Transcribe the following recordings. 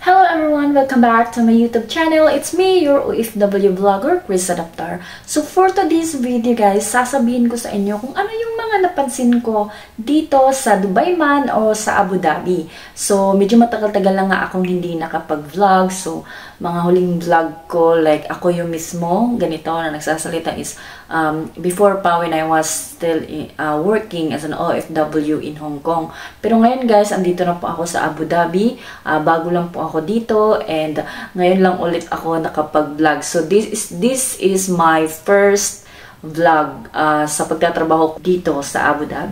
Hello everyone! Welcome back to my YouTube channel. It's me, your OFW vlogger, Chris Adaptar. So for today's video guys, sasabihin ko sa inyo kung ano yung mga napansin ko dito sa Dubai man o sa Abu Dhabi. So medyo matagal-tagal na nga akong hindi nakapag-vlog. So mga huling vlog ko, like ako yung mismo, ganito na nagsasalita is before pa when I was still working as an OFW in Hong Kong. Pero ngayon guys, andito na po ako sa Abu Dhabi. Bago lang po ako dito and ngayon lang ulit ako nakapag-vlog. So this is my first vlog sa pagtatrabaho dito sa Abu Dhabi.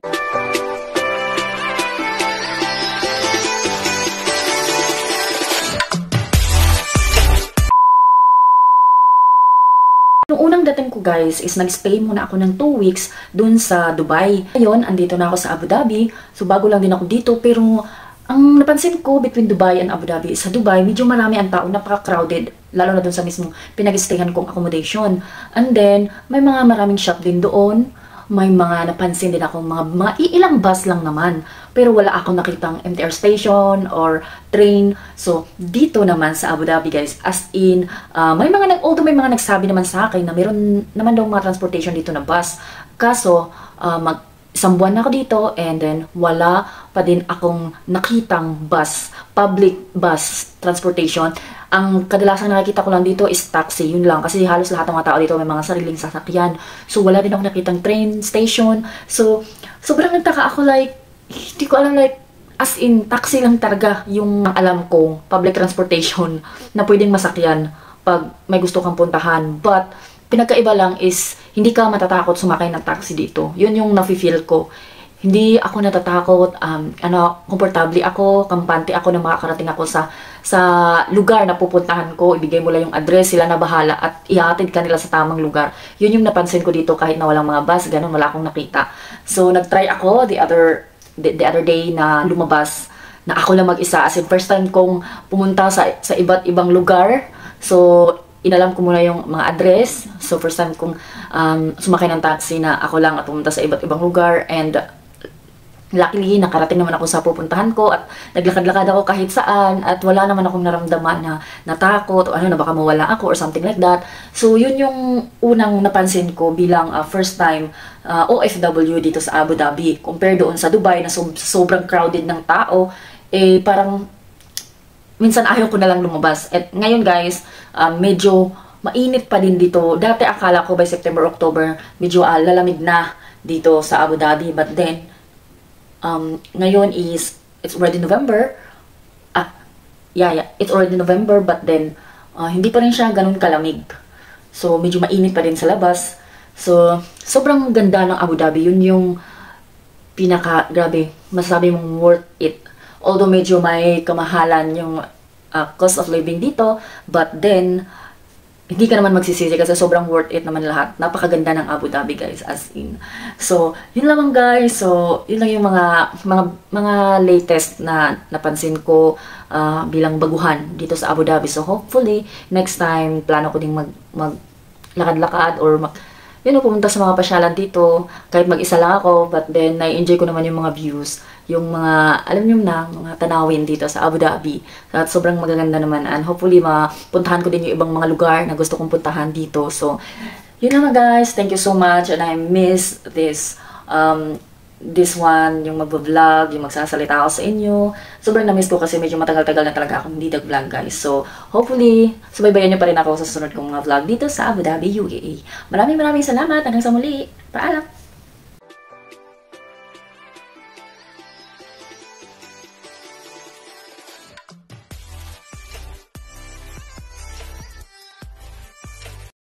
Nung unang dating ko guys is nag-stay muna ako ng 2 weeks dun sa Dubai. Ngayon, andito na ako sa Abu Dhabi. So bago lang din ako dito pero ang napansin ko between Dubai and Abu Dhabi, sa Dubai, medyo marami ang tao, napaka-crowded, lalo na dun sa mismong pinag-stayhan kong accommodation. And then, may mga maraming shop din doon, may mga napansin din ako, mga iilang bus lang naman. Pero wala akong nakitang MTR station or train. So, dito naman sa Abu Dhabi guys, as in, although may mga nagsabi naman sa akin na meron naman daw mga transportation dito na bus. Kaso, isang buwan na ako dito and then wala pa din akong nakitang bus, public bus transportation. Ang kadalasan nakikita ko lang dito is taxi, yun lang. Kasi halos lahat ng mga tao dito may mga sariling sasakyan. So wala din ako nakitang train station. So sobrang nagtaka ako, like, hindi ko alam, like, as in taxi lang talaga yung alam ko, public transportation na pwedeng masakyan pag may gusto kang puntahan. But pinagkaiba lang is, hindi ka matatakot sumakay ng taxi dito. Yun yung nafe-feel ko. Hindi ako natatakot, komportable ako, kampante ako na makakarating ako sa lugar na pupuntahan ko. Ibigay mo lang yung address, sila na bahala at ihatid ka nila sa tamang lugar. Yun yung napansin ko dito kahit na walang mga bus, ganun, wala akong nakita. So, nag-try ako the other day na lumabas na ako lang mag-isa. As in, first time kong pumunta sa iba't ibang lugar. So, inalam ko muna yung mga address. So, first time kong sumakay ng taxi na ako lang at pumunta sa iba't ibang lugar. And luckily, nakarating naman ako sa pupuntahan ko at naglakad-lakad ako kahit saan at wala naman akong naramdaman na natakot o na baka mawala ako or something like that. So, yun yung unang napansin ko bilang first time OFW dito sa Abu Dhabi. Compare doon sa Dubai na sobrang crowded ng tao, parang minsan ayaw ko na lang lumabas. At ngayon guys, medyo mainit pa din dito. Dati akala ko by September, October, medyo lalamig na dito sa Abu Dhabi. But then, ngayon it's already November. It's already November, but then, hindi pa rin siya ganun kalamig. So, medyo mainit pa din sa labas. So, sobrang ganda ng Abu Dhabi. Yun yung grabe, masasabi mong worth it. Although medyo may kamahalan yung cost of living dito, but then, hindi ka naman magsisisi kasi sobrang worth it naman lahat. Napakaganda ng Abu Dhabi guys, as in. So, yun lamang guys. So, yun lang yung mga latest na napansin ko bilang baguhan dito sa Abu Dhabi. So, hopefully, next time, plano ko ding maglakad-lakad or pumunta sa mga pasyalan dito, kahit mag-isa lang ako, but then, na-enjoy ko naman yung mga views, yung mga, alam niyo na, mga tanawin dito sa Abu Dhabi. At sobrang magaganda naman, and hopefully, mapuntahan ko din yung ibang mga lugar na gusto kong puntahan dito. So, yun naman guys, thank you so much, and I miss this one, yung mag-vlog, yung magsasalita ako sa inyo. Sobrang na-miss ko kasi medyo matagal-tagal na talaga akong hindi nag-vlog guys. So, hopefully, subaybayan nyo pa rin ako sa susunod kong mga vlog dito sa Abu Dhabi, UAE. Maraming salamat. Hanggang sa muli. Paalam!